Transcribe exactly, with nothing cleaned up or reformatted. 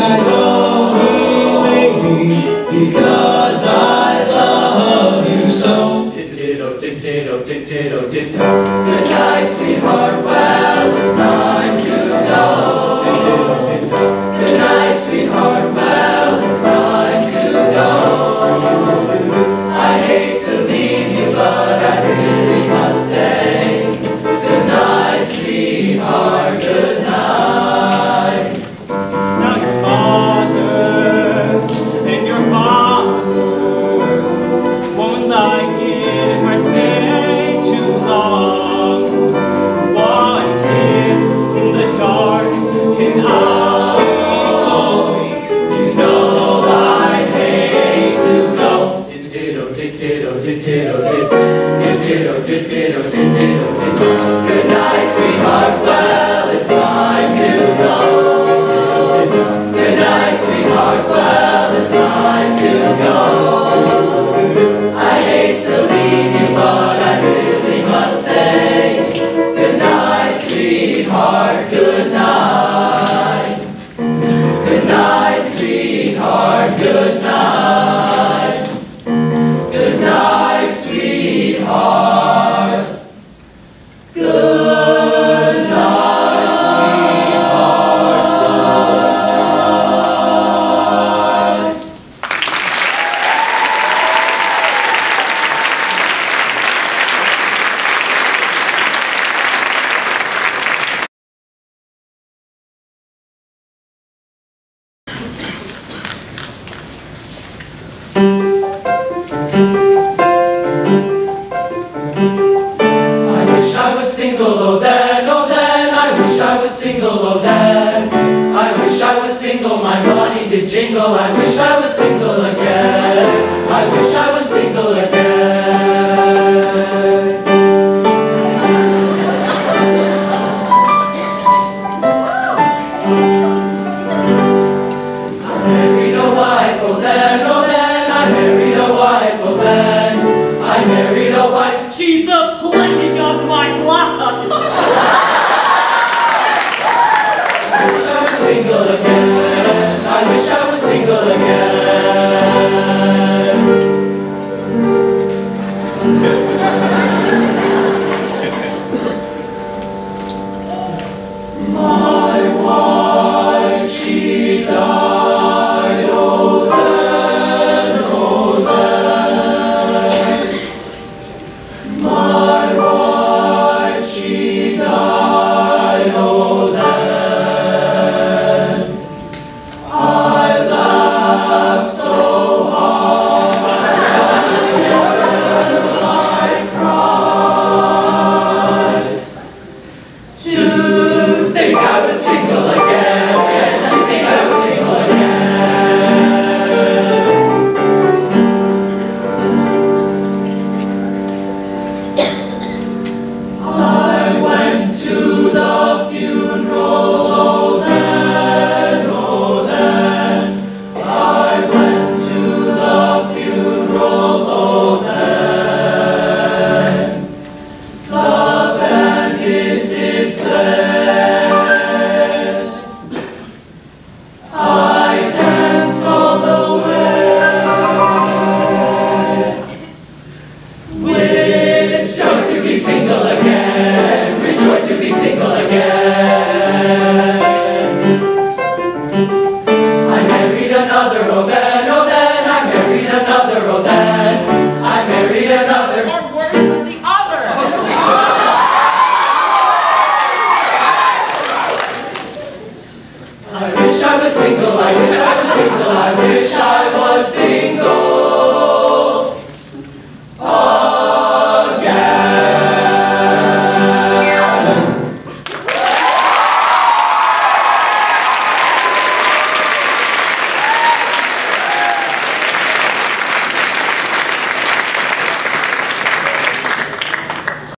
I don't mean maybe, because I love you so. Good night, sweetheart, well, it's time to go. Good night, sweetheart, well, it's time to go. I hate to leave you, but I really must say, good night, sweetheart, good night. Now your father and your father won't like it if I stay too long. One kiss in the dark and I'll be going. You know I hate to go. Good night, sweetheart, well, it's time to go. Good night, sweetheart, well, it's time to go. I hate to leave you, but I really must say, good night, sweetheart, good night. Good night, sweetheart, good night. Good night, sweetheart. Good night, sweetheart. Single, oh then, oh then, I wish I was single, oh then. I wish I was single, my money did jingle, I wish I was single again. I wish I was single again. I married a wife, oh then, oh then, I married a wife, oh then. I married a wife. She's the plague of my blood. I wish I was single again. I wish I was single again. My wife, she died, oh then, oh then. My wife, she died, oh then. I laughed so hard, I cried. To think I was single again, to think I was single again. I went to the funeral, oh then, oh then. I went to the funeral, oh then. The band it did play. I danced all the way. With joy to be single again, with joy to be single again. I married another, oh then.